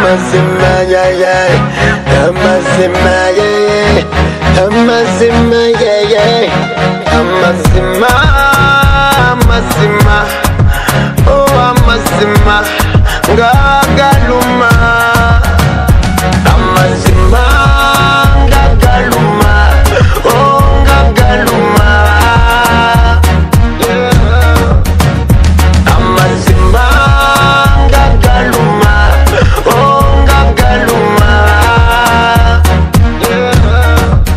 amazima, yeah, yeah. Amazima, yeah, yeah. Amazima, yeah, yeah. Amazima, amazima. Oh, amazima. Ngagaluma. Amazima, ngagaluma. Oh, ngagaluma. Yeah. Amazima, ngagaluma. Oh, ngagaluma. Yeah.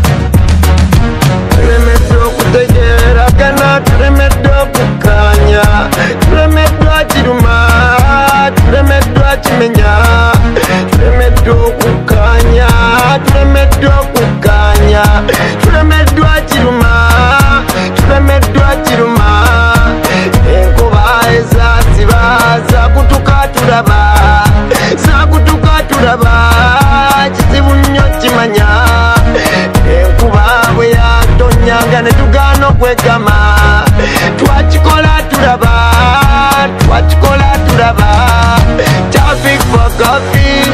Remedo kutegera kana remedo kukanya. Remedo chiruma. Remedo chimenya. Remedo kukanya. Remedo kukanya. Remedo chiruma. Remedo chiruma. Enkuba ezaziba zakutuka turaba. Zakutuka turaba. Kizibu nnyo kimanya. Enkuba bwe yatonyanga ne tugaana okwegama. Twakikola turaba. Twakikola turaba. Topic for coffee.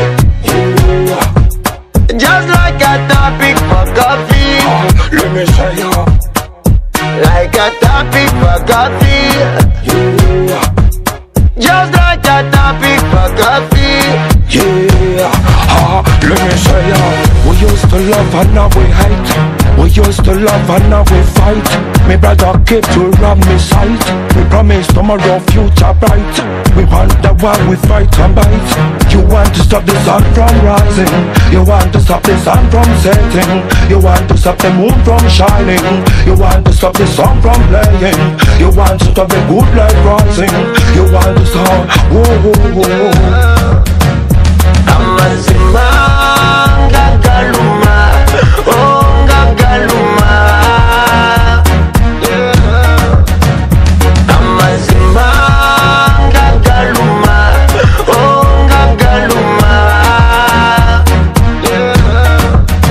Just like a topic for coffee. Let me say you. Like a topic for coffee. Just like a topic for coffee. Yeah, let me say ya. We used to love and now we hate. We used to love and now we fight. Me brother keep to run me sight. We promise tomorrow future bright. We wonder why we fight and bite. You want to stop the sun from rising. You want to stop the sun from setting. You want to stop the moon from shining. You want to stop the song from playing. You want to stop the good light rising. You want to stop. Whoa, whoa, whoa. Amazima, ngagaluma. Oh, ngagaluma. Yeah. Amazima, ngagaluma. Oh, ngagaluma. Yeah.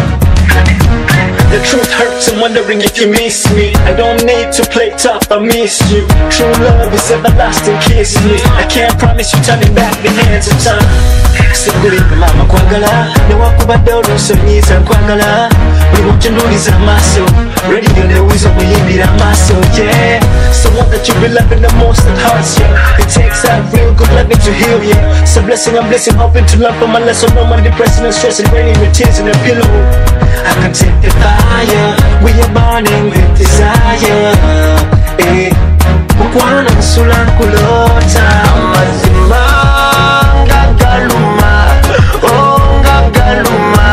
The truth hurts, I'm wondering if you miss me. I don't need to play tough, I miss you. True love is everlasting, kiss me. I can't promise you turning back the hands of time. Sikulipa mama kwagala newakubadde olusonyiza nkwagala buli mutunduliza amaaso radio newiza muyimbira amaaso yeah someone that you be loving the most that hurts you. It takes that real good loving to heal you. So blessing I'm blessing, hoping to love from my lesson. No man depressing and stressing, raining with tears in a pillow. I can take the fire, we are burning with desire. Eh, mukwana nsula nkulota. Amazima, ngagaluma. Oh, ngagaluma.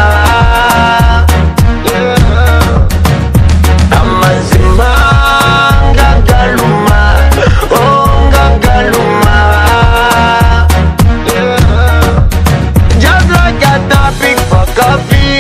Yeah. Amazima, ngagaluma. Oh, ngagaluma. Yeah. Just like a topic for coffee.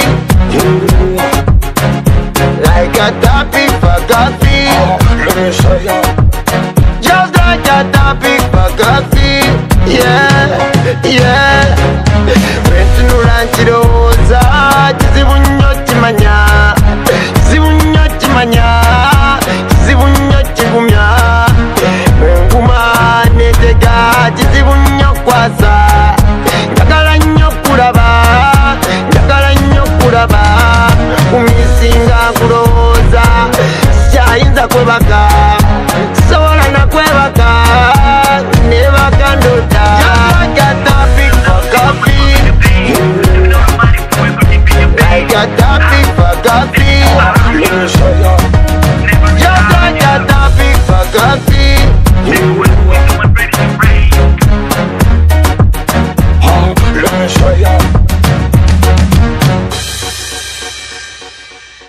Like a topic for coffee. Let me say ya. Just like a topic for coffee. Yeah, yeah. Wentunula nkiroza kizibu nnyo kimanya. Kizibu nnyo kimanya. Kizibu nnyo kigumya. Wenguma netega kizibu nnyo kwasa. Njagala nnyo kulaba. Njagala nnyo kulaba. Kumisinga nkulowooza. Sikyayinza kwebaka. Sobola na kwebaka. Nebaka ndota. Just like a topic for coffee. Like a topic for coffee. Let me say